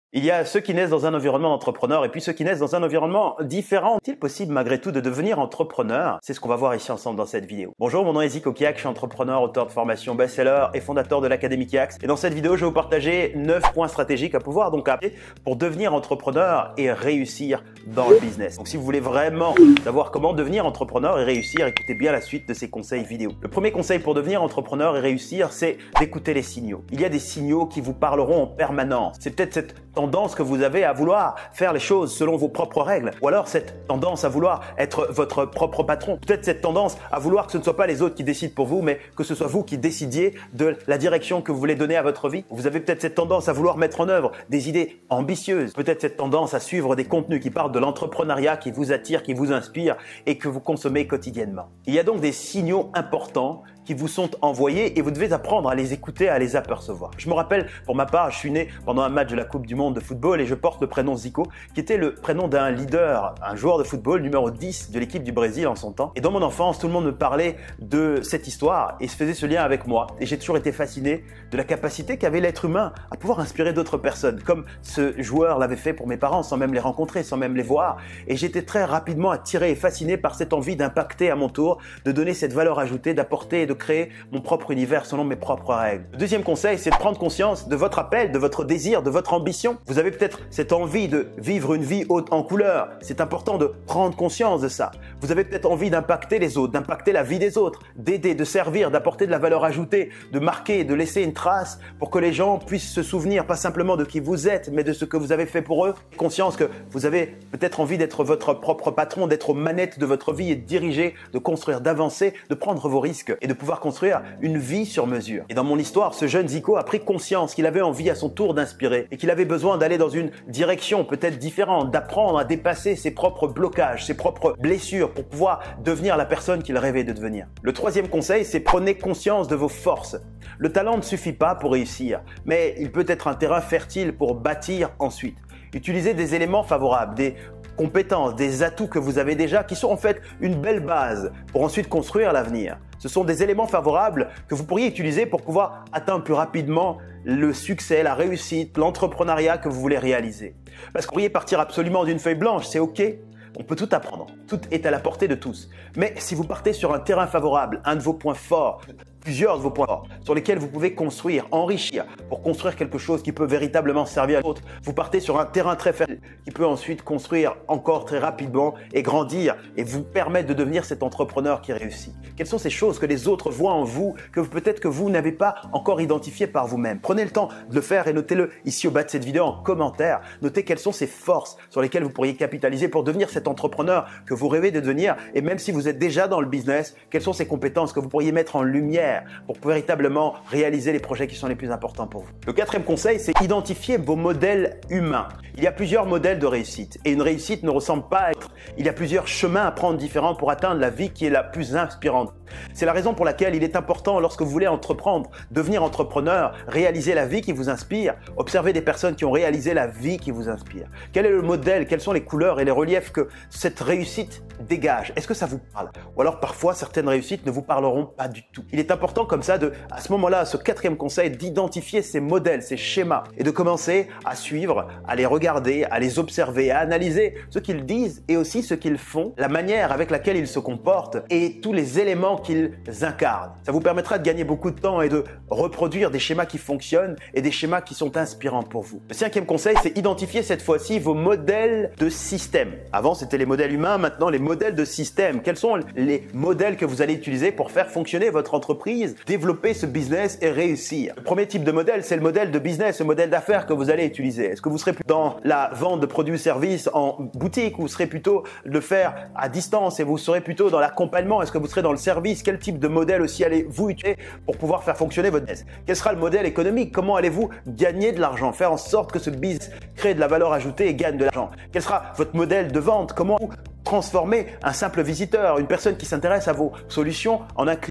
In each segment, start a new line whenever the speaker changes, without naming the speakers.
Il y a ceux qui naissent dans un environnement d'entrepreneur et puis ceux qui naissent dans un environnement différent. Est-il possible malgré tout de devenir entrepreneur? C'est ce qu'on va voir ici ensemble dans cette vidéo. Bonjour, mon nom est Zico Kiak, je suis entrepreneur, auteur de formation best-seller et fondateur de l'Académie Kiax. Et dans cette vidéo, je vais vous partager 9 points stratégiques à pouvoir donc appliquer pour devenir entrepreneur et réussir dans le business. Donc si vous voulez vraiment savoir comment devenir entrepreneur et réussir, écoutez bien la suite de ces conseils vidéo. Le premier conseil pour devenir entrepreneur et réussir, c'est d'écouter les signaux. Il y a des signaux qui vous parleront en permanence. C'est peut-être cette tendance que vous avez à vouloir faire les choses selon vos propres règles, ou alors cette tendance à vouloir être votre propre patron, peut-être cette tendance à vouloir que ce ne soit pas les autres qui décident pour vous, mais que ce soit vous qui décidiez de la direction que vous voulez donner à votre vie. Vous avez peut-être cette tendance à vouloir mettre en œuvre des idées ambitieuses, peut-être cette tendance à suivre des contenus qui parlent de l'entrepreneuriat, qui vous attirent, qui vous inspirent et que vous consommez quotidiennement. Il y a donc des signaux importants qui vous sont envoyés et vous devez apprendre à les écouter, à les apercevoir. Je me rappelle, pour ma part, je suis né pendant un match de la Coupe du Monde de football et je porte le prénom Zico, qui était le prénom d'un leader, un joueur de football numéro 10 de l'équipe du Brésil en son temps. Et dans mon enfance, tout le monde me parlait de cette histoire et se faisait ce lien avec moi. Et j'ai toujours été fasciné de la capacité qu'avait l'être humain à pouvoir inspirer d'autres personnes, comme ce joueur l'avait fait pour mes parents, sans même les rencontrer, sans même les voir. Et j'étais très rapidement attiré et fasciné par cette envie d'impacter à mon tour, de donner cette valeur ajoutée, d'apporter et de créer mon propre univers selon mes propres règles. Le deuxième conseil, c'est de prendre conscience de votre appel, de votre désir, de votre ambition. Vous avez peut-être cette envie de vivre une vie haute en couleur. C'est important de prendre conscience de ça. Vous avez peut-être envie d'impacter les autres, d'impacter la vie des autres, d'aider, de servir, d'apporter de la valeur ajoutée, de marquer, de laisser une trace pour que les gens puissent se souvenir pas simplement de qui vous êtes, mais de ce que vous avez fait pour eux. Conscience que vous avez peut-être envie d'être votre propre patron, d'être aux manettes de votre vie et de diriger, de construire, d'avancer, de prendre vos risques et de pouvoir construire une vie sur mesure. Et dans mon histoire, ce jeune Zico a pris conscience qu'il avait envie à son tour d'inspirer et qu'il avait besoin d'aller dans une direction peut-être différente, d'apprendre à dépasser ses propres blocages, ses propres blessures pour pouvoir devenir la personne qu'il rêvait de devenir. Le troisième conseil, c'est prenez conscience de vos forces. Le talent ne suffit pas pour réussir, mais il peut être un terrain fertile pour bâtir ensuite. Utilisez des éléments favorables, des compétences, des atouts que vous avez déjà qui sont en fait une belle base pour ensuite construire l'avenir. Ce sont des éléments favorables que vous pourriez utiliser pour pouvoir atteindre plus rapidement le succès, la réussite, l'entrepreneuriat que vous voulez réaliser. Parce que vous pourriez partir absolument d'une feuille blanche, c'est OK. On peut tout apprendre. Tout est à la portée de tous. Mais si vous partez sur un terrain favorable, un de vos points forts, plusieurs de vos points forts, sur lesquels vous pouvez construire, enrichir, pour construire quelque chose qui peut véritablement servir à l'autre, vous partez sur un terrain très fertile qui peut ensuite construire encore très rapidement et grandir et vous permettre de devenir cet entrepreneur qui réussit. Quelles sont ces choses que les autres voient en vous, que peut-être que vous n'avez pas encore identifiées par vous-même? Prenez le temps de le faire et notez-le ici au bas de cette vidéo en commentaire. Notez quelles sont ces forces sur lesquelles vous pourriez capitaliser pour devenir cet entrepreneur que vous rêvez de devenir. Et même si vous êtes déjà dans le business, quelles sont ces compétences que vous pourriez mettre en lumière pour véritablement réaliser les projets qui sont les plus importants pour vous. Le quatrième conseil, c'est identifier vos modèles humains. Il y a plusieurs modèles de réussite et une réussite ne ressemble pas à être. Il y a plusieurs chemins à prendre différents pour atteindre la vie qui est la plus inspirante. C'est la raison pour laquelle il est important lorsque vous voulez entreprendre, devenir entrepreneur, réaliser la vie qui vous inspire, observer des personnes qui ont réalisé la vie qui vous inspire. Quel est le modèle, quelles sont les couleurs et les reliefs que cette réussite dégage? Est-ce que ça vous parle? Ou alors parfois certaines réussites ne vous parleront pas du tout. Il est important comme ça à ce moment-là, ce quatrième conseil, d'identifier ces modèles, ces schémas et de commencer à suivre, à les regarder, à les observer, à analyser ce qu'ils disent et aussi ce qu'ils font, la manière avec laquelle ils se comportent et tous les éléments qu'ils incarnent. Ça vous permettra de gagner beaucoup de temps et de reproduire des schémas qui fonctionnent et des schémas qui sont inspirants pour vous. Le cinquième conseil, c'est identifier cette fois-ci vos modèles de système. Avant, c'était les modèles humains, maintenant les modèles de système. Quels sont les modèles que vous allez utiliser pour faire fonctionner votre entreprise, développer ce business et réussir? Le premier type de modèle, c'est le modèle de business, le modèle d'affaires que vous allez utiliser. Est-ce que vous serez plutôt dans la vente de produits ou services en boutique ou vous serez plutôt de le faire à distance et vous serez plutôt dans l'accompagnement? Est-ce que vous serez dans le service? Quel type de modèle aussi allez-vous utiliser pour pouvoir faire fonctionner votre business? Quel sera le modèle économique? Comment allez-vous gagner de l'argent? Faire en sorte que ce business crée de la valeur ajoutée et gagne de l'argent? Quel sera votre modèle de vente? Comment transformer un simple visiteur, une personne qui s'intéresse à vos solutions en un client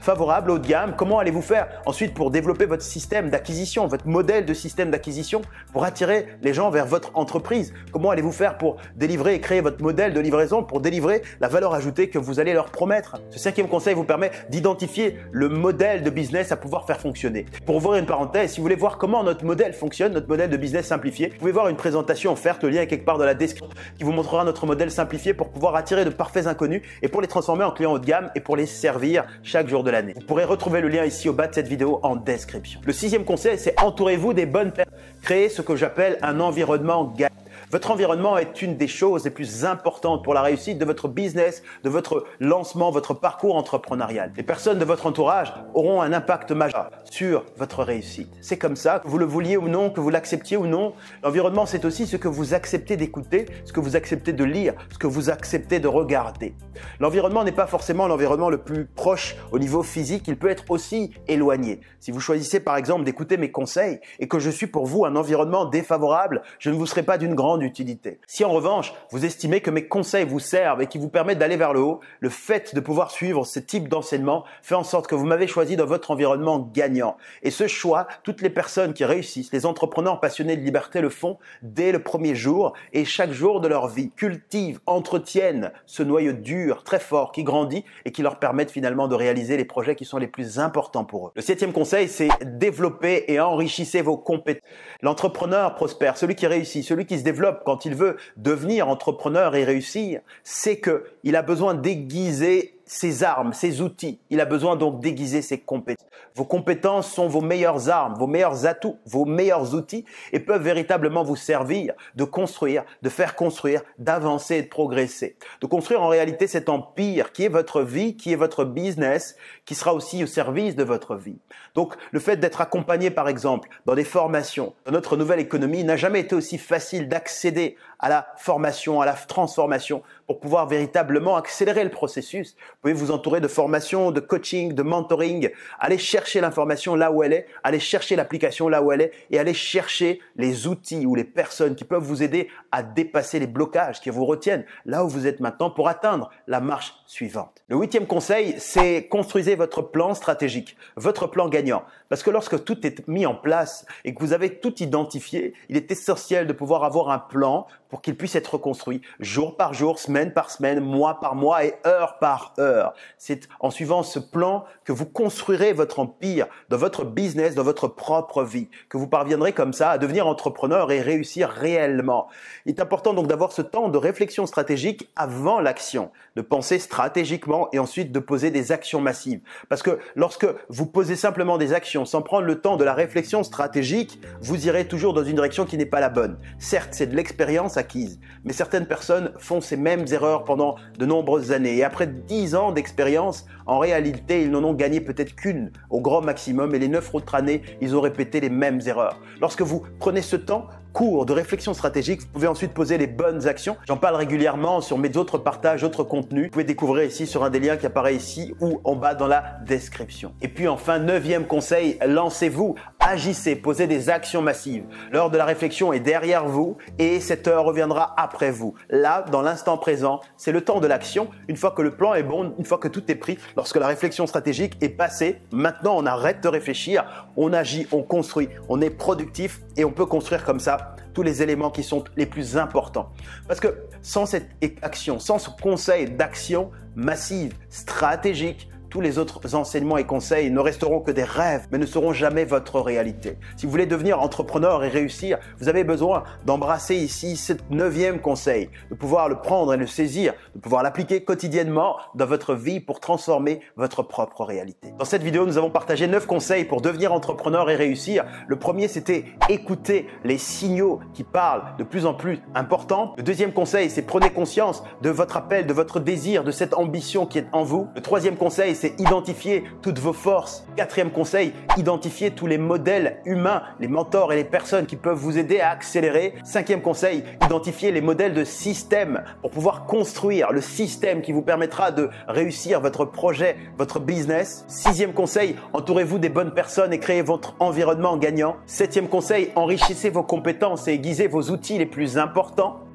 favorable, haut de gamme? Comment allez-vous faire ensuite pour développer votre système d'acquisition, votre modèle de système d'acquisition pour attirer les gens vers votre entreprise? Comment allez-vous faire pour délivrer et créer votre modèle de livraison pour délivrer la valeur ajoutée que vous allez leur promettre? Ce 5e conseil vous permet d'identifier le modèle de business à pouvoir faire fonctionner. Pour ouvrir une parenthèse, si vous voulez voir comment notre modèle fonctionne, notre modèle de business simplifié, vous pouvez voir une présentation offerte, le lien est quelque part dans la description, qui vous montrera notre modèle simplifié pour pouvoir attirer de parfaits inconnus et pour les transformer en clients haut de gamme et pour les servir chaque jour de l'année. Vous pourrez retrouver le lien ici au bas de cette vidéo en description. Le 6e conseil, c'est entourez-vous des bonnes personnes. Créez ce que j'appelle un environnement gagnant. Votre environnement est une des choses les plus importantes pour la réussite de votre business, de votre lancement, votre parcours entrepreneurial. Les personnes de votre entourage auront un impact majeur sur votre réussite. C'est comme ça, que vous le vouliez ou non, que vous l'acceptiez ou non. L'environnement, c'est aussi ce que vous acceptez d'écouter, ce que vous acceptez de lire, ce que vous acceptez de regarder. L'environnement n'est pas forcément l'environnement le plus proche au niveau physique, il peut être aussi éloigné. Si vous choisissez par exemple d'écouter mes conseils et que je suis pour vous un environnement défavorable, je ne vous serai pas d'une grande utilité. Si en revanche, vous estimez que mes conseils vous servent et qui vous permettent d'aller vers le haut, le fait de pouvoir suivre ce type d'enseignement fait en sorte que vous m'avez choisi dans votre environnement gagnant. Et ce choix, toutes les personnes qui réussissent, les entrepreneurs passionnés de liberté le font dès le premier jour et chaque jour de leur vie, cultivent, entretiennent ce noyau dur, très fort, qui grandit et qui leur permettent finalement de réaliser les projets qui sont les plus importants pour eux. Le 7e conseil, c'est développer et enrichissez vos compétences. L'entrepreneur prospère, celui qui réussit, celui qui se développe quand il veut devenir entrepreneur et réussir, c'est qu'il a besoin d'aiguiser ses armes, ses outils. Il a besoin donc d'aiguiser ses compétences. Vos compétences sont vos meilleures armes, vos meilleurs atouts, vos meilleurs outils et peuvent véritablement vous servir de construire, de faire construire, d'avancer et de progresser. De construire en réalité cet empire qui est votre vie, qui est votre business, qui sera aussi au service de votre vie. Donc le fait d'être accompagné par exemple dans des formations, dans notre nouvelle économie, n'a jamais été aussi facile d'accéder à la formation, à la transformation pour pouvoir véritablement accélérer le processus. Vous pouvez vous entourer de formations, de coaching, de mentoring, aller chercher l'information là où elle est, aller chercher l'application là où elle est et aller chercher les outils ou les personnes qui peuvent vous aider à dépasser les blocages qui vous retiennent là où vous êtes maintenant pour atteindre la marche suivante. Le 8e conseil, c'est construisez votre plan stratégique, votre plan gagnant. Parce que lorsque tout est mis en place et que vous avez tout identifié, il est essentiel de pouvoir avoir un plan pour qu'il puisse être construit jour par jour, semaine par semaine, mois par mois et heure par heure. C'est en suivant ce plan que vous construirez votre empire dans votre business, dans votre propre vie, que vous parviendrez comme ça à devenir entrepreneur et réussir réellement. Il est important donc d'avoir ce temps de réflexion stratégique avant l'action, de penser stratégiquement et ensuite de poser des actions massives. Parce que lorsque vous posez simplement des actions sans prendre le temps de la réflexion stratégique, vous irez toujours dans une direction qui n'est pas la bonne. Certes, c'est de l'expérience acquise, mais certaines personnes font ces mêmes erreurs pendant de nombreuses années et après 10 ans d'expérience, en réalité, ils n'en ont gagné peut-être qu'une au grand maximum et les 9 autres années, ils ont répété les mêmes erreurs. Lorsque vous prenez ce temps court de réflexion stratégique, vous pouvez ensuite poser les bonnes actions. J'en parle régulièrement sur mes autres partages, autres contenus. Vous pouvez découvrir ici sur un des liens qui apparaît ici ou en bas dans la description. Et puis enfin, 9e conseil, lancez-vous, agissez, posez des actions massives. L'heure de la réflexion est derrière vous et cette heure reviendra après vous. Là, dans l'instant présent, c'est le temps de l'action. Une fois que le plan est bon, une fois que tout est pris, lorsque la réflexion stratégique est passée, maintenant on arrête de réfléchir, on agit, on construit, on est productif et on peut construire comme ça tous les éléments qui sont les plus importants. Parce que sans cette action, sans ce conseil d'action massive, stratégique, tous les autres enseignements et conseils ne resteront que des rêves, mais ne seront jamais votre réalité. Si vous voulez devenir entrepreneur et réussir, vous avez besoin d'embrasser ici ce 9e conseil, de pouvoir le prendre et le saisir, de pouvoir l'appliquer quotidiennement dans votre vie pour transformer votre propre réalité. Dans cette vidéo, nous avons partagé 9 conseils pour devenir entrepreneur et réussir. Le premier, c'était écouter les signaux qui parlent de plus en plus importants. Le 2e conseil, c'est prenez conscience de votre appel, de votre désir, de cette ambition qui est en vous. Le 3e conseil, c'est identifier toutes vos forces. 4e conseil, identifier tous les modèles humains, les mentors et les personnes qui peuvent vous aider à accélérer. 5e conseil, identifier les modèles de système pour pouvoir construire le système qui vous permettra de réussir votre projet, votre business. 6e conseil, entourez-vous des bonnes personnes et créez votre environnement gagnant. 7e conseil, enrichissez vos compétences et aiguisez vos outils les plus importants.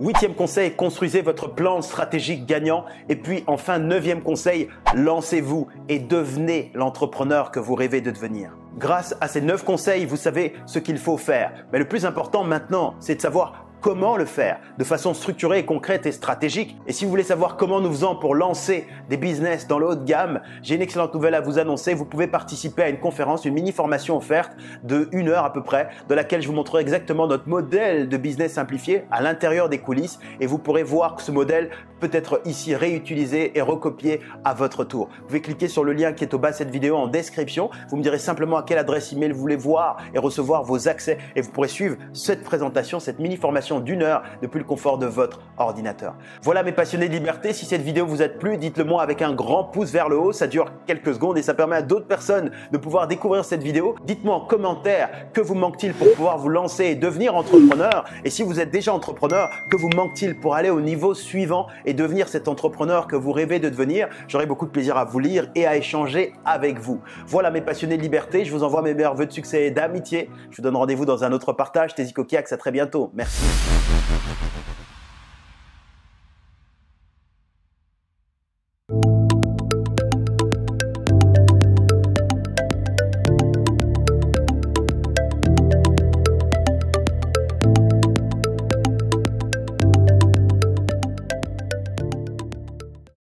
8e conseil, construisez votre plan stratégique gagnant. Et puis enfin, 9e conseil, lancez-vous et devenez l'entrepreneur que vous rêvez de devenir. Grâce à ces 9 conseils, vous savez ce qu'il faut faire. Mais le plus important maintenant, c'est de savoir comment le faire de façon structurée, concrète et stratégique. Et si vous voulez savoir comment nous faisons pour lancer des business dans le haut de gamme, j'ai une excellente nouvelle à vous annoncer. Vous pouvez participer à une conférence, une mini-formation offerte de 1 heure à peu près, de laquelle je vous montrerai exactement notre modèle de business simplifié à l'intérieur des coulisses et vous pourrez voir que ce modèle peut être ici réutilisé et recopié à votre tour. Vous pouvez cliquer sur le lien qui est au bas de cette vidéo en description. Vous me direz simplement à quelle adresse email vous voulez voir et recevoir vos accès et vous pourrez suivre cette présentation, cette mini-formation d'1 heure depuis le confort de votre ordinateur. Voilà mes passionnés de liberté, si cette vidéo vous a plu, dites-le moi avec un grand pouce vers le haut, ça dure quelques secondes et ça permet à d'autres personnes de pouvoir découvrir cette vidéo. Dites-moi en commentaire que vous manque-t-il pour pouvoir vous lancer et devenir entrepreneur, et si vous êtes déjà entrepreneur, que vous manque-t-il pour aller au niveau suivant et devenir cet entrepreneur que vous rêvez de devenir. J'aurai beaucoup de plaisir à vous lire et à échanger avec vous. Voilà mes passionnés de liberté, je vous envoie mes meilleurs vœux de succès et d'amitié. Je vous donne rendez-vous dans un autre partage. C'était Zico Kiax, à très bientôt. Merci.